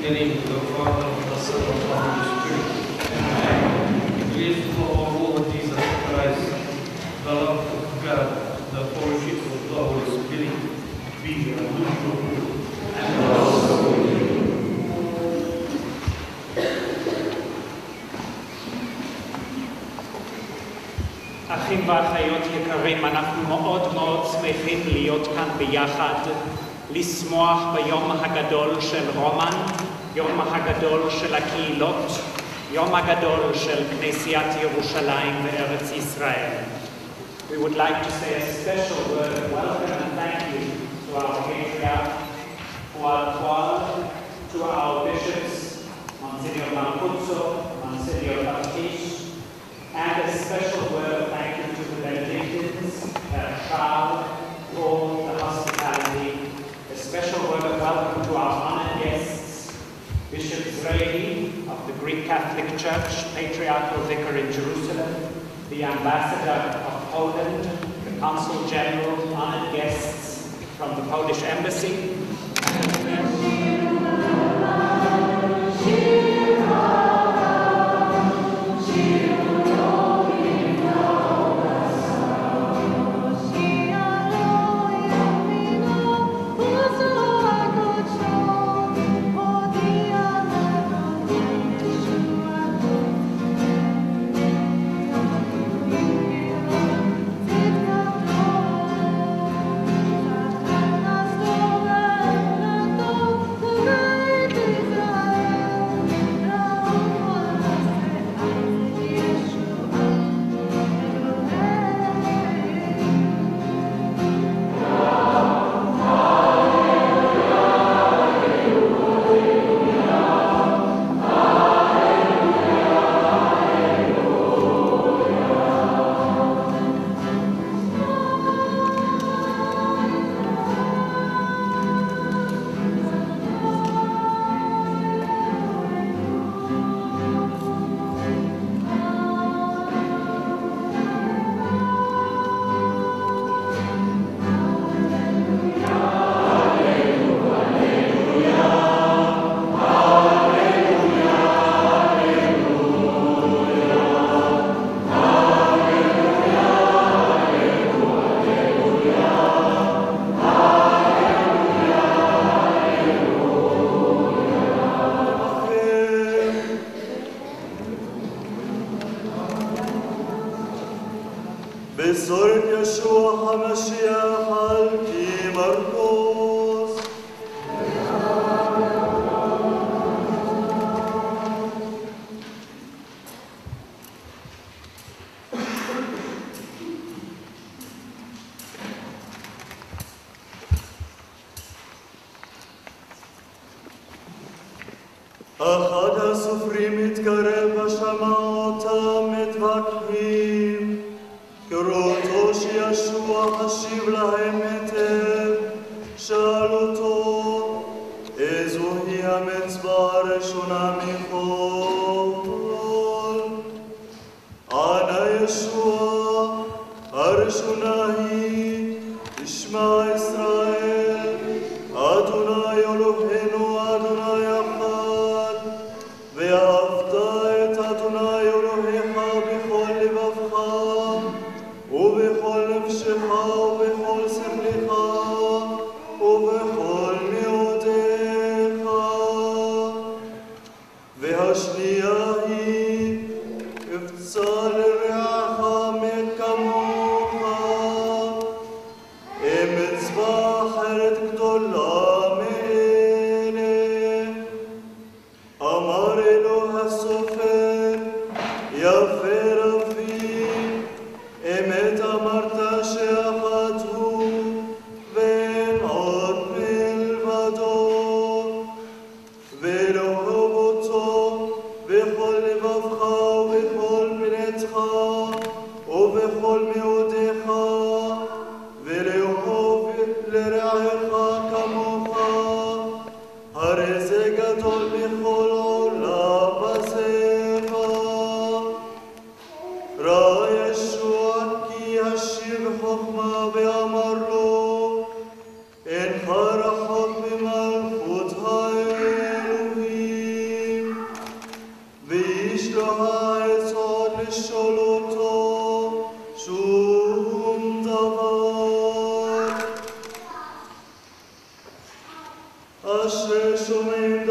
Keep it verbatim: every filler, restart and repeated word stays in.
the name of the Father, of the Son, of the Holy Spirit. Amen. We believe for our Lord Jesus Christ, the love of God, the fellowship of the Holy Spirit, be and with you, and also with you. אחים ואחיות יקרים, אנחנו מאוד מאוד שמחים להיות כאן ביחד, לשמוח ביום הגדול של רומן, יום הגדול של הקהילות, יום הגדול של כנסיית ירושלים וארץ ישראל. We would like to say a special word of welcome and thank you to our patriarch, Juan Juan, to our bishops, Monsignor Mancuso, Monsignor Baptiste, and a special word of thank you to the Benedictines, uh, Charles, for the hospitality. A special word of welcome to our honored guests, Bishop Zreli of the Greek Catholic Church, Patriarchal Vicar in Jerusalem, the Ambassador of Poland, the Consul General, honored guests from the Polish Embassy, אחד הסופרים מתקרב ושמע אותם מתווכחים, כראותו שישוע השיב להם היטב, שאל אותו, איזו היא המצווה הראשונה מכל? ענה ישוע, הראשונה היא, תשמע ישראל, אדוני אלוהינו אדוני אחד, ואהבת את אדוני אלוהיך בכל לבבך, ובכל נפשך, ובכל שכלך, ובכל מאודיך. והשנייה היא, אפצה לרעך מכמוך. אין מצווה אחרת גדולה מאלה. אמר אלוה הסופר, יפה רבי, אמת אמרת שאחד הוא, ואין עוד מלבדו, ולאהוב אותו בכל לבבך ובכל פניתך ובכל מאודיך, ולאהוב לרעך כמוך, הרי זה גדול מכל עולה וזרע. ראה ישוע כי השיב חוכמה ואמר לו, אינך רחוק ממלכות האלוהים. אשרי שומעים